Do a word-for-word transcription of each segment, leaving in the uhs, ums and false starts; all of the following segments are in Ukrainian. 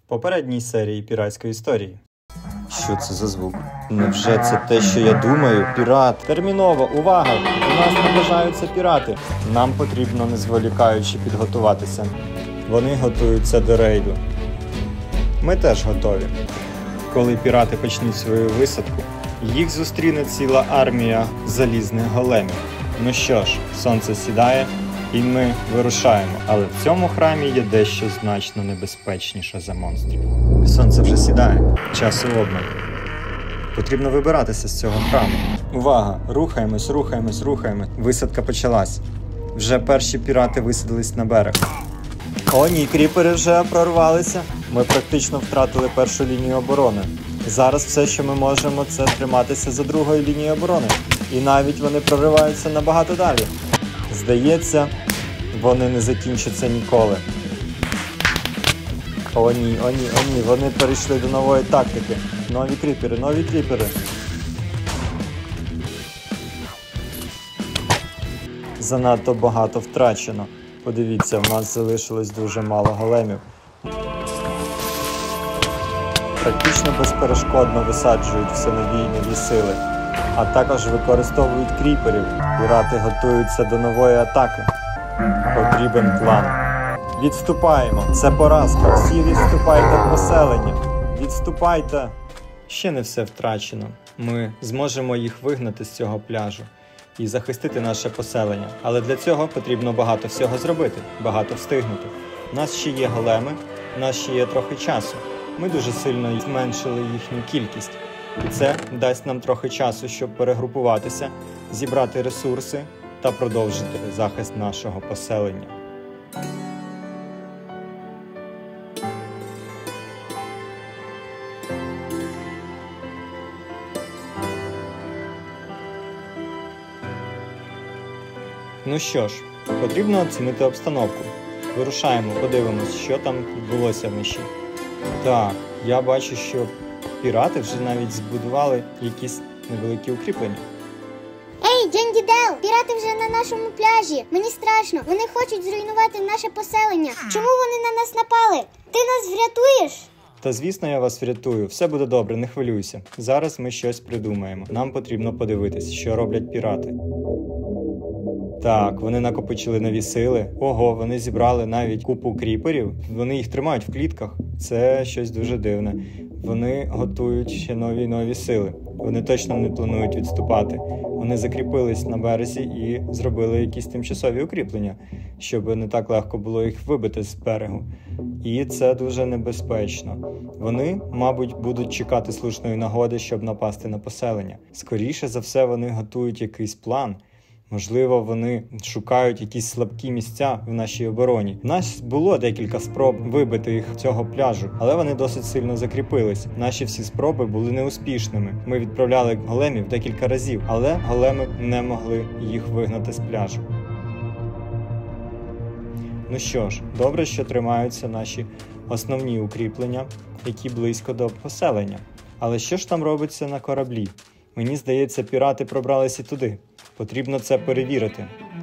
попередній серії піратської історії. Що це за звук? Невже це те, що я думаю? Пірат! Терміново! Увага! У нас наближаються пірати! Нам потрібно, не зволікаючи, підготуватися. Вони готуються до рейду. Ми теж готові. Коли пірати почнуть свою висадку, їх зустріне ціла армія залізних големів. Ну що ж, сонце сідає, і ми вирушаємо. Але в цьому храмі є дещо значно небезпечніше за монстрів. Сонце вже сідає, часу обмаль. Потрібно вибиратися з цього храму. Увага! Рухаємось, рухаємось, рухаємось. Висадка почалась. Вже перші пірати висадились на берег. О ні, кріпери вже прорвалися. Ми практично втратили першу лінію оборони. Зараз все, що ми можемо, це триматися за другою лінією оборони. І навіть вони прориваються набагато далі. Здається, вони не закінчаться ніколи. О ні, о ні, о ні, вони перейшли до нової тактики. Нові кріпери, нові кріпери. Занадто багато втрачено. Подивіться, в нас залишилось дуже мало големів. Практично безперешкодно висаджують все нові і нові сили. А також використовують кріперів. Пірати готуються до нової атаки. Потрібен план. Відступаємо. Це поразка. Всі відступайте в поселення. Відступайте. Ще не все втрачено. Ми зможемо їх вигнати з цього пляжу і захистити наше поселення. Але для цього потрібно багато всього зробити, багато встигнути. У нас ще є големи, у нас ще є трохи часу. Ми дуже сильно зменшили їхню кількість. І це дасть нам трохи часу, щоб перегрупуватися, зібрати ресурси та продовжити захист нашого поселення. Ну що ж, потрібно оцінити обстановку. Вирушаємо, подивимось, що там відбулося вночі. Так, я бачу, що пірати вже навіть збудували якісь невеликі укріплення. Ей, Дженді Дел! Пірати вже на нашому пляжі! Мені страшно! Вони хочуть зруйнувати наше поселення! Чому вони на нас напали? Ти нас врятуєш? Та звісно, я вас врятую. Все буде добре, не хвилюйся. Зараз ми щось придумаємо. Нам потрібно подивитись, що роблять пірати. Так, вони накопичили нові сили. Ого, вони зібрали навіть купу кріперів. Вони їх тримають в клітках. Це щось дуже дивне. Вони готують ще нові і нові сили. Вони точно не планують відступати. Вони закріпились на березі і зробили якісь тимчасові укріплення, щоб не так легко було їх вибити з берегу. І це дуже небезпечно. Вони, мабуть, будуть чекати слушної нагоди, щоб напасти на поселення. Скоріше за все, вони готують якийсь план. Можливо, вони шукають якісь слабкі місця в нашій обороні. У нас було декілька спроб вибити їх з цього пляжу, але вони досить сильно закріпились. Наші всі спроби були неуспішними. Ми відправляли големів декілька разів, але големи не могли їх вигнати з пляжу. Ну що ж, добре, що тримаються наші основні укріплення, які близько до поселення. Але що ж там робиться на кораблі? Мені здається, пірати пробралися туди. Потрібно це перевірити.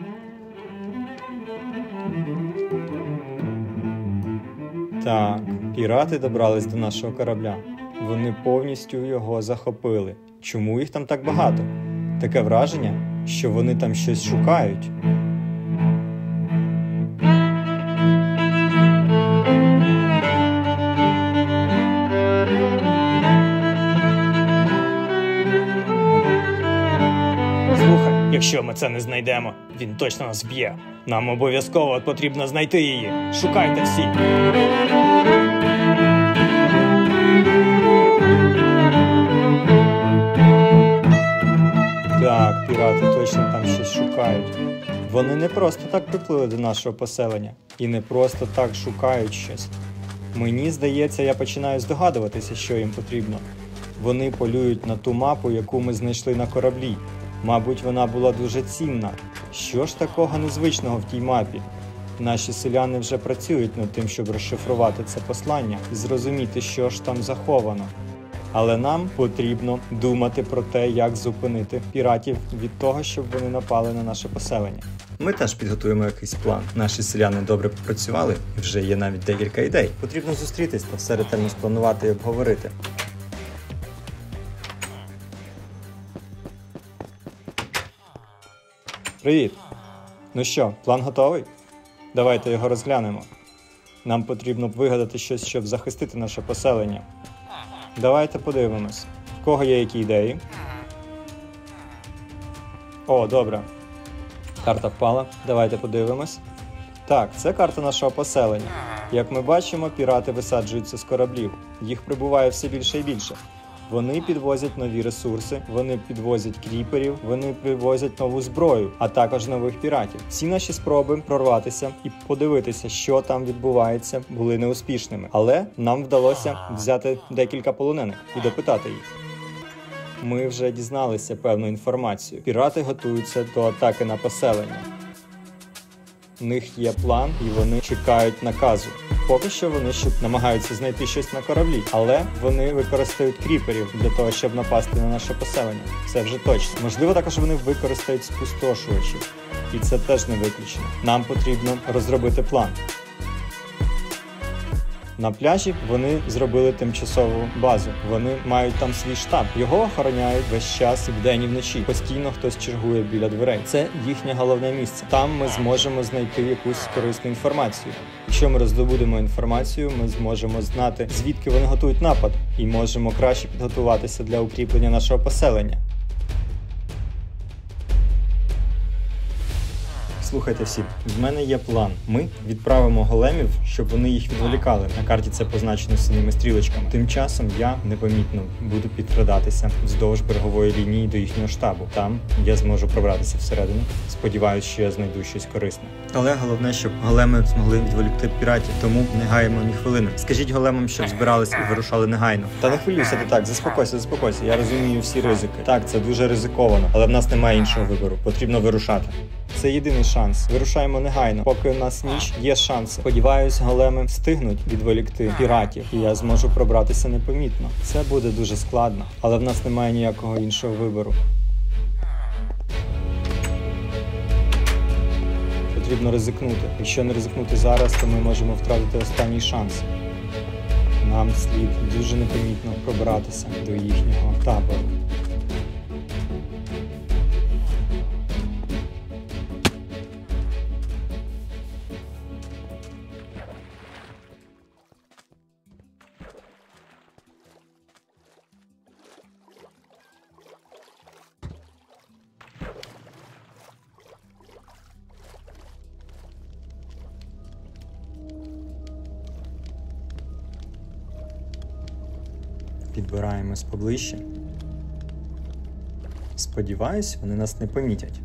Так, пірати добрались до нашого корабля. Вони повністю його захопили. Чому їх там так багато? Таке враження, що вони там щось шукають. Якщо ми це не знайдемо, він точно нас вб'є. Нам обов'язково потрібно знайти її. Шукайте всі. Так, пірати точно там щось шукають. Вони не просто так приплили до нашого поселення. І не просто так шукають щось. Мені здається, я починаю здогадуватися, що їм потрібно. Вони полюють на ту мапу, яку ми знайшли на кораблі. Мабуть, вона була дуже цінна. Що ж такого незвичного в тій мапі? Наші селяни вже працюють над тим, щоб розшифрувати це послання і зрозуміти, що ж там заховано. Але нам потрібно думати про те, як зупинити піратів від того, щоб вони напали на наше поселення. Ми теж підготуємо якийсь план. Наші селяни добре попрацювали, і вже є навіть декілька ідей. Потрібно зустрітись та все ретельно спланувати і обговорити. Привіт! Ну що, план готовий? Давайте його розглянемо. Нам потрібно вигадати щось, щоб захистити наше поселення. Давайте подивимось, в кого є які ідеї. О, добре. Карта впала. Давайте подивимось. Так, це карта нашого поселення. Як ми бачимо, пірати висаджуються з кораблів. Їх прибуває все більше і більше. Вони підвозять нові ресурси, вони підвозять кріперів, вони привозять нову зброю, а також нових піратів. Всі наші спроби прорватися і подивитися, що там відбувається, були неуспішними. Але нам вдалося взяти декілька полонених і допитати їх. Ми вже дізналися певну інформацію. Пірати готуються до атаки на поселення. У них є план і вони чекають наказу. Поки що вони ще намагаються знайти щось на кораблі, але вони використають кріперів для того, щоб напасти на наше поселення. Це вже точно. Можливо, також вони використають спустошувачів. І це теж не виключено. Нам потрібно розробити план. На пляжі вони зробили тимчасову базу. Вони мають там свій штаб. Його охороняють весь час і вдень і вночі. Постійно хтось чергує біля дверей. Це їхнє головне місце. Там ми зможемо знайти якусь корисну інформацію. Якщо ми роздобудемо інформацію, ми зможемо знати, звідки вони готують напад, і можемо краще підготуватися для укріплення нашого поселення. Слухайте всі, в мене є план. Ми відправимо големів, щоб вони їх відволікали. На карті це позначено синими стрілочками. Тим часом я непомітно буду підкрадатися вздовж берегової лінії до їхнього штабу. Там я зможу пробратися всередину. Сподіваюсь, що я знайду щось корисне. Але головне, щоб големи змогли відволікти піратів, тому не гаємо ні хвилини. Скажіть големам, щоб збирались і вирушали негайно. Та не хвилюйся ти так, заспокойся, заспокойся. Я розумію всі ризики. Так, це дуже ризиковано, але в нас немає іншого вибору. Потрібно вирушати. Це єдиний шанс. Вирушаємо негайно. Поки у нас ніч, є шанси. Сподіваюсь, големи встигнуть відволікти піратів, і я зможу пробратися непомітно. Це буде дуже складно, але в нас немає ніякого іншого вибору. Потрібно ризикнути. Якщо не ризикнути зараз, то ми можемо втратити останній шанс. Нам слід дуже непомітно пробратися до їхнього табору. Підбираємось поближче. Сподіваюсь, вони нас не помітять.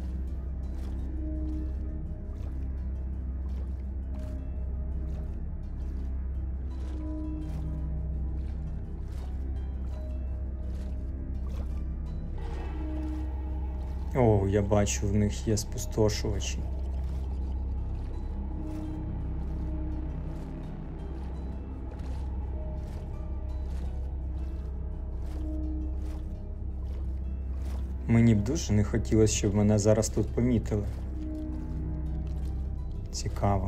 О, я бачу, в них є спустошувачі. Мені б дуже не хотілося, щоб мене зараз тут помітили. Цікаво.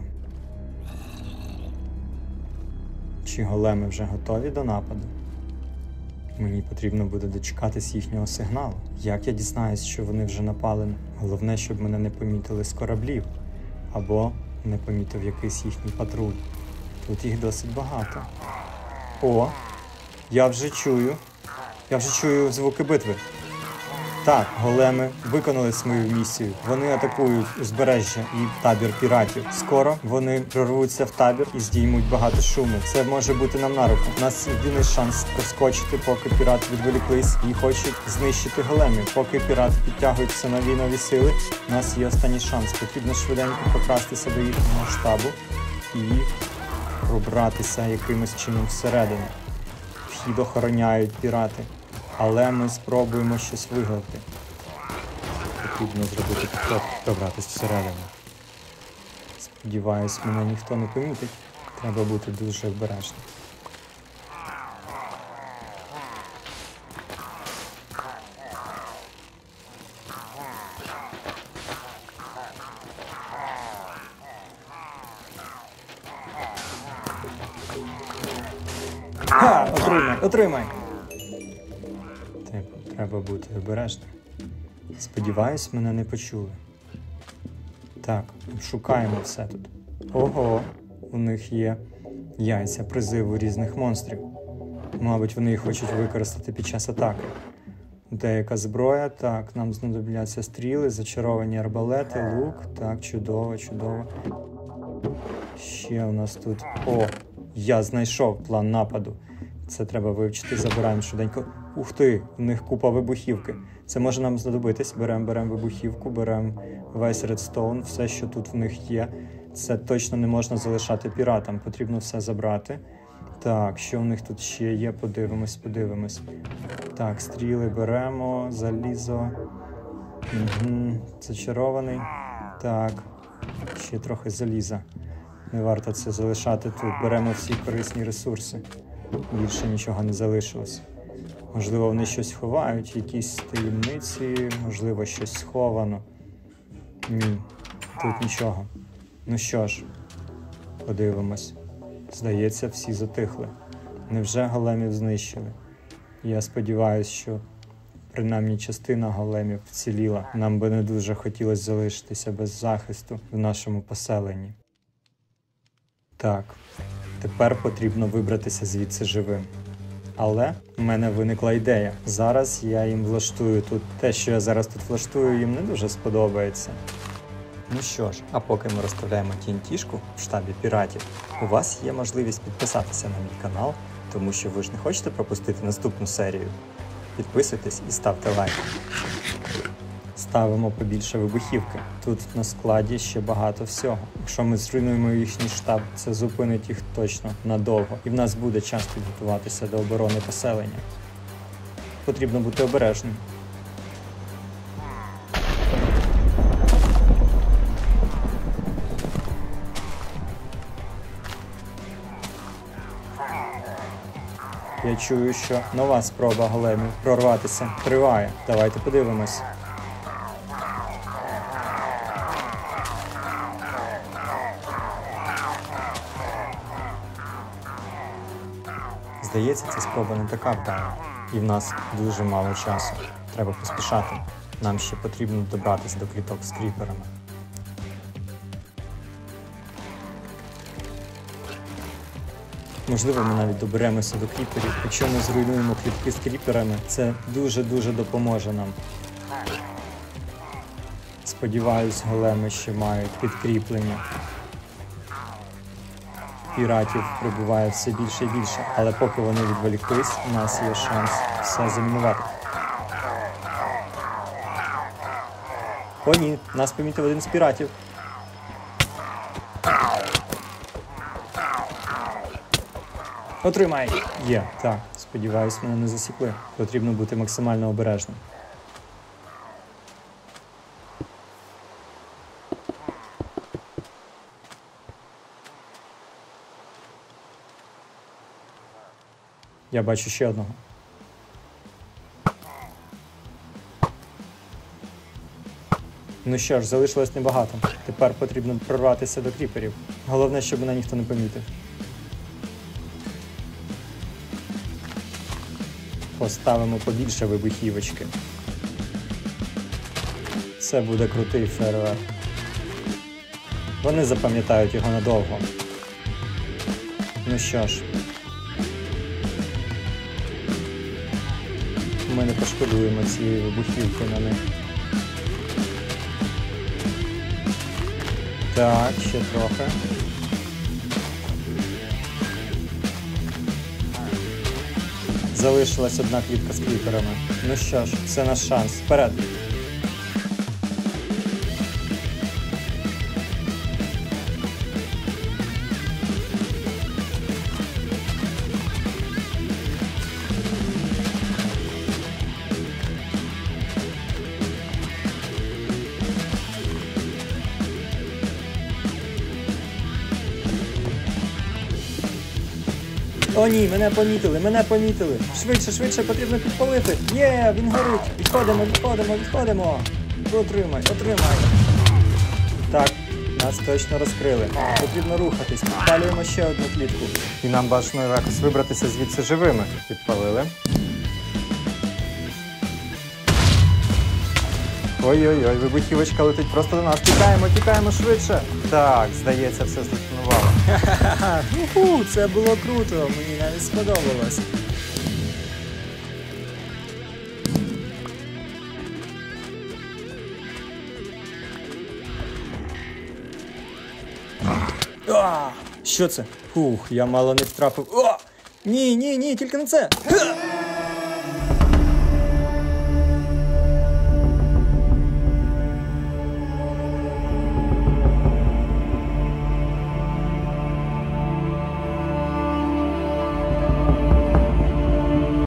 Чи големи вже готові до нападу? Мені потрібно буде дочекатись їхнього сигналу. Як я дізнаюсь, що вони вже напали? Головне, щоб мене не помітили з кораблів. Або не помітив якийсь їхній патруль. Тут їх досить багато. О, я вже чую. Я вже чую звуки битви. Так, големи виконали свою місію. Вони атакують узбережжя і табір піратів. Скоро вони прорвуться в табір і здіймуть багато шуму. Це може бути нам на руку. У нас єдиний шанс проскочити, поки пірати відволіклись і хочуть знищити големів. Поки пірати підтягують все нові і нові сили, у нас є останній шанс. Потрібно швиденько покрастися до їхнього штабу і пробратися якимось чином всередину. Вхід охороняють пірати. Але ми спробуємо щось вигадати. Потрібно зробити підход, пробратись всередину. Сподіваюсь, мене ніхто не помітить. Треба бути дуже обережним. Ха! Отримай, отримай! Типу, треба бути обережним. Сподіваюсь, мене не почули. Так, шукаємо все тут. Ого, у них є яйця призиву різних монстрів. Мабуть, вони їх хочуть використати під час атаки. Деяка зброя, так, нам знадобляться стріли, зачаровані арбалети, лук. Так, чудово, чудово. Ще у нас тут... О, я знайшов план нападу. Це треба вивчити, забираємо швиденько. Ух ти, в них купа вибухівки. Це може нам знадобитись. Беремо, беремо вибухівку, беремо весь редстоун, все, що тут в них є. Це точно не можна залишати піратам, потрібно все забрати. Так, що у них тут ще є? Подивимось, подивимось. Так, стріли беремо, залізо. Угу, зачарований. Так, ще трохи заліза. Не варто це залишати тут. Беремо всі корисні ресурси. Більше нічого не залишилось. Можливо, вони щось ховають, якісь таємниці, можливо, щось сховано. Ні, тут нічого. Ну що ж, подивимось. Здається, всі затихли. Невже големів знищили? Я сподіваюся, що принаймні частина големів вціліла. Нам би не дуже хотілося залишитися без захисту в нашому поселенні. Так, тепер потрібно вибратися звідси живим. Але в мене виникла ідея. Зараз я їм влаштую тут. Те, що я зараз тут влаштую, їм не дуже сподобається. Ну що ж, а поки ми розставляємо ті ен ті-шку в штабі піратів, у вас є можливість підписатися на мій канал, тому що ви ж не хочете пропустити наступну серію. Підписуйтесь і ставте лайк. Ставимо побільше вибухівки. Тут на складі ще багато всього. Якщо ми зруйнуємо їхній штаб, це зупинить їх точно надовго. І в нас буде час підготуватися до оборони поселення. Потрібно бути обережним. Я чую, що нова спроба големів прорватися триває. Давайте подивимось. Здається, ця спроба не така вдала. І в нас дуже мало часу. Треба поспішати. Нам ще потрібно добратися до кліток з кріперами. Можливо, ми навіть доберемося до кріперів. Якщо ми зруйнуємо клітки з кріперами, це дуже-дуже допоможе нам. Сподіваюсь, големи ще мають підкріплення. Піратів прибуває все більше і більше, але поки вони відволіклись, у нас є шанс все замінувати. О ні, нас помітив один з піратів. Отримай! Є, так, сподіваюсь, мене не засікли. Потрібно бути максимально обережним. Я бачу ще одного. Ну що ж, залишилось небагато. Тепер потрібно прорватися до кріперів. Головне, щоб мене ніхто не помітив. Поставимо побільше вибухівочки. Це буде крутий фейерверк. Вони запам'ятають його надовго. Ну що ж. Ми не пошкодуємо цієї вибухівки на них. Так, ще трохи. Залишилась одна клітка з кріперами. Ну що ж, це наш шанс. Вперед! О ні, мене помітили, мене помітили. Швидше, швидше, потрібно підпалити. Є, він горить. Відходимо, відходимо, відходимо. Отримай, отримай. Так, Нас точно розкрили. Потрібно рухатись. Підпалюємо ще одну клітку. І нам бажано якось вибратися звідси живими. Підпалили. Ой-ой-ой, вибухівочка летить просто до нас. Тікаємо, тікаємо швидше. Так, здається, все здетонувало. Ха-ха-ха, уху, це було круто, мені навіть сподобалось. А, що це? Фух, я мало не втрапив. О! Ні, ні, ні, тільки не це.